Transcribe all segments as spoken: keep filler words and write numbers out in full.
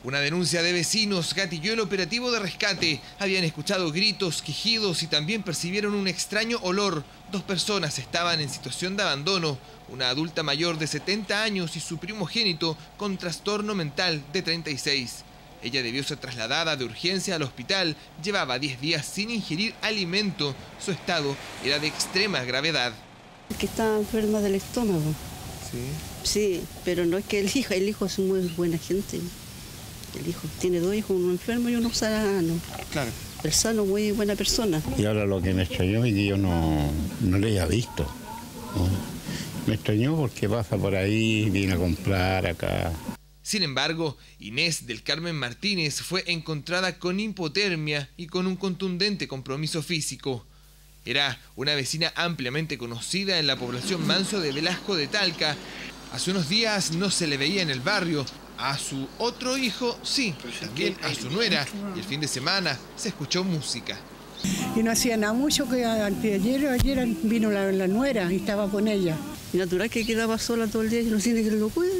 Una denuncia de vecinos gatilló el operativo de rescate. Habían escuchado gritos, quejidos y también percibieron un extraño olor. Dos personas estaban en situación de abandono. Una adulta mayor de setenta años y su primogénito con trastorno mental de treinta y seis. Ella debió ser trasladada de urgencia al hospital. Llevaba diez días sin ingerir alimento. Su estado era de extrema gravedad. Que está enferma del estómago. Sí. Sí, pero no es que el hijo, el hijo es muy buena gente. El hijo tiene dos hijos, uno enfermo y uno sano. Claro. El sano, muy buena persona. Y ahora lo que me extrañó es que yo no, no le haya visto. ¿No? Me extrañó porque pasa por ahí, viene a comprar acá. Sin embargo, Inés del Carmen Martínez fue encontrada con hipotermia y con un contundente compromiso físico. Era una vecina ampliamente conocida en la población Manso de Velasco de Talca. Hace unos días no se le veía en el barrio. A su otro hijo, sí, también a su nuera. Y el fin de semana se escuchó música. Y no hacía nada mucho, que ayer, ayer vino la, la nuera y estaba con ella. Y natural que quedaba sola todo el día y no tiene que lo cuida.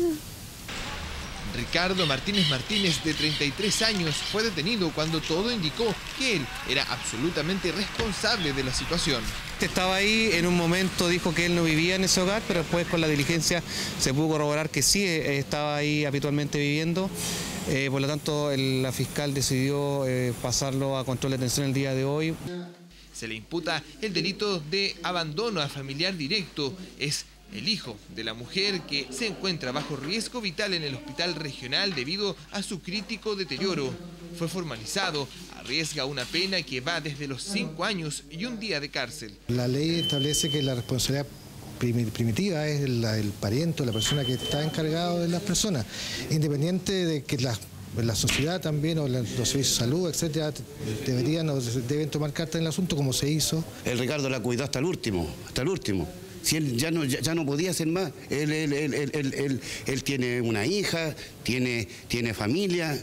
Ricardo Martínez Martínez, de treinta y tres años, fue detenido cuando todo indicó que él era absolutamente responsable de la situación. Estaba ahí, en un momento dijo que él no vivía en ese hogar, pero después con la diligencia se pudo corroborar que sí estaba ahí habitualmente viviendo. Eh, por lo tanto, el, la fiscal decidió eh, pasarlo a control de detención el día de hoy. Se le imputa el delito de abandono a familiar directo. Es el hijo de la mujer que se encuentra bajo riesgo vital en el hospital regional debido a su crítico deterioro. Fue formalizado, arriesga una pena que va desde los cinco años y un día de cárcel. La ley establece que la responsabilidad primitiva es la del pariente o la persona que está encargado de las personas, independiente de que la, la sociedad también o los servicios de salud, etcétera, deberían o deben tomar carta en el asunto como se hizo. El Ricardo la cuidó hasta el último, hasta el último. Si él ya no, ya, ya no podía hacer más, él, él, él, él, él, él, él tiene una hija, tiene, tiene familia.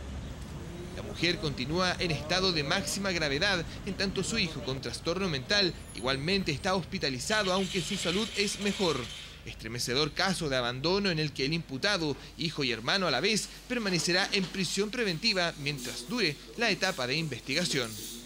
La mujer continúa en estado de máxima gravedad, en tanto su hijo con trastorno mental igualmente está hospitalizado, aunque su salud es mejor. Estremecedor caso de abandono en el que el imputado, hijo y hermano a la vez, permanecerá en prisión preventiva mientras dure la etapa de investigación.